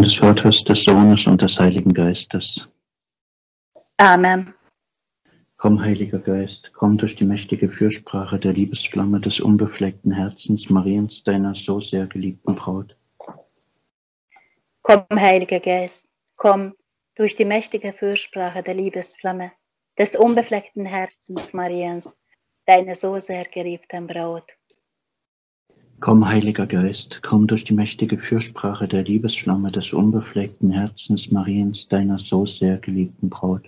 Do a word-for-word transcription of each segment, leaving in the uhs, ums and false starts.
des Vaters, des Sohnes und des Heiligen Geistes. Amen. Komm, Heiliger Geist, komm durch die mächtige Fürsprache der Liebesflamme des unbefleckten Herzens Mariens, deiner so sehr geliebten Braut. Komm, Heiliger Geist, komm durch die mächtige Fürsprache der Liebesflamme des unbefleckten Herzens Mariens, deiner so sehr geliebten Braut. Komm, Heiliger Geist, komm durch die mächtige Fürsprache der Liebesflamme des unbefleckten Herzens Mariens, deiner so sehr geliebten Braut.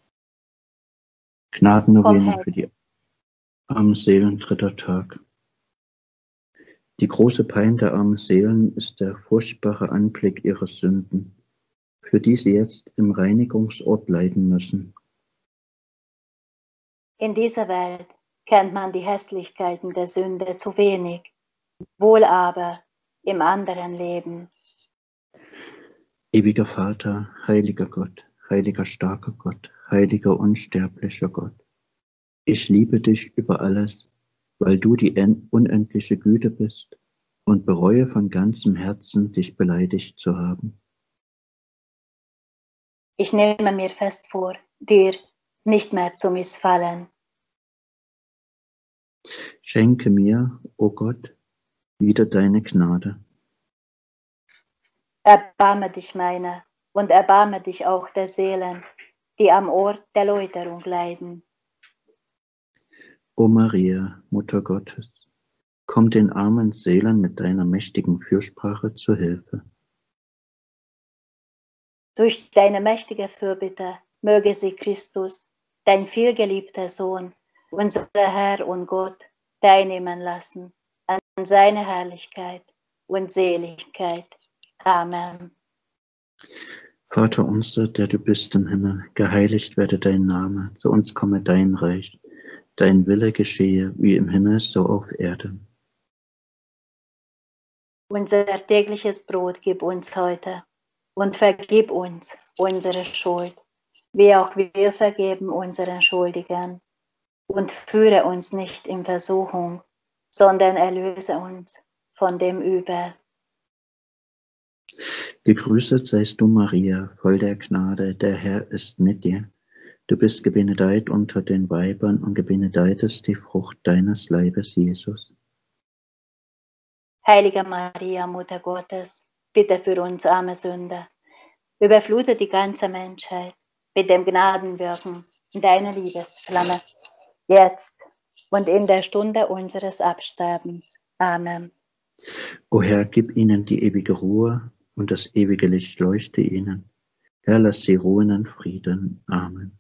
Gnadennovene für die armen Seelen, dritter Tag. Die große Pein der armen Seelen ist der furchtbare Anblick ihrer Sünden, für die sie jetzt im Reinigungsort leiden müssen. In dieser Welt kennt man die Hässlichkeiten der Sünde zu wenig, wohl aber im anderen Leben. Ewiger Vater, heiliger Gott, heiliger starker Gott, heiliger unsterblicher Gott, ich liebe dich über alles, weil du die unendliche Güte bist und bereue von ganzem Herzen, dich beleidigt zu haben. Ich nehme mir fest vor, dir nicht mehr zu missfallen. Schenke mir, o Gott, wieder deine Gnade. Erbarme dich meiner und erbarme dich auch der Seelen, die am Ort der Läuterung leiden. O Maria, Mutter Gottes, komm den armen Seelen mit deiner mächtigen Fürsprache zur Hilfe. Durch deine mächtige Fürbitte möge sie Christus, dein vielgeliebter Sohn, unser Herr und Gott, teilnehmen lassen an seine Herrlichkeit und Seligkeit. Amen. Vater unser, der du bist im Himmel, geheiligt werde dein Name, zu uns komme dein Reich, dein Wille geschehe, wie im Himmel, so auf Erden. Unser tägliches Brot gib uns heute und vergib uns unsere Schuld, wie auch wir vergeben unseren Schuldigern. Und führe uns nicht in Versuchung, sondern erlöse uns von dem Übel. Gegrüßet seist du, Maria, voll der Gnade, der Herr ist mit dir. Du bist gebenedeit unter den Weibern und gebenedeit ist die Frucht deines Leibes, Jesus. Heilige Maria, Mutter Gottes, bitte für uns arme Sünder, überflute die ganze Menschheit mit dem Gnadenwirken deiner Liebesflamme, jetzt und in der Stunde unseres Absterbens. Amen. O Herr, gib ihnen die ewige Ruhe und das ewige Licht leuchte ihnen. Herr, lass sie ruhen in Frieden. Amen.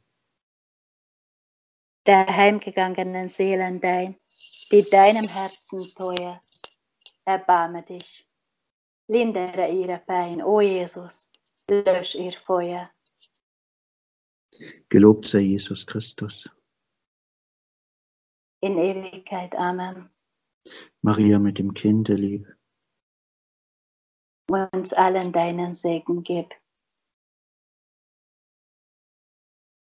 Der heimgegangenen Seelen dein, die deinem Herzen teuer, erbarme dich. Lindere ihre Pein, o Jesus, lösch ihr Feuer. Gelobt sei Jesus Christus. In Ewigkeit. Amen. Maria mit dem Kinde lieb. Uns allen deinen Segen gib.